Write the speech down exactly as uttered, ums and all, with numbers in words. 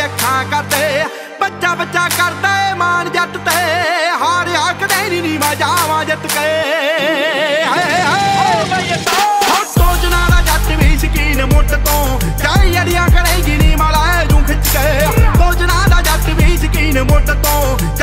अखां करदे बच्चा बच्चा करदा ए मान जट ते हार आखदे नी नी मैं जावां जित के सोचना दा जट भी शकीन मुट तो चाहे अड़ियां करेगी नी मला जूं खिच के सोचना दा जट भी शकीन मुट तो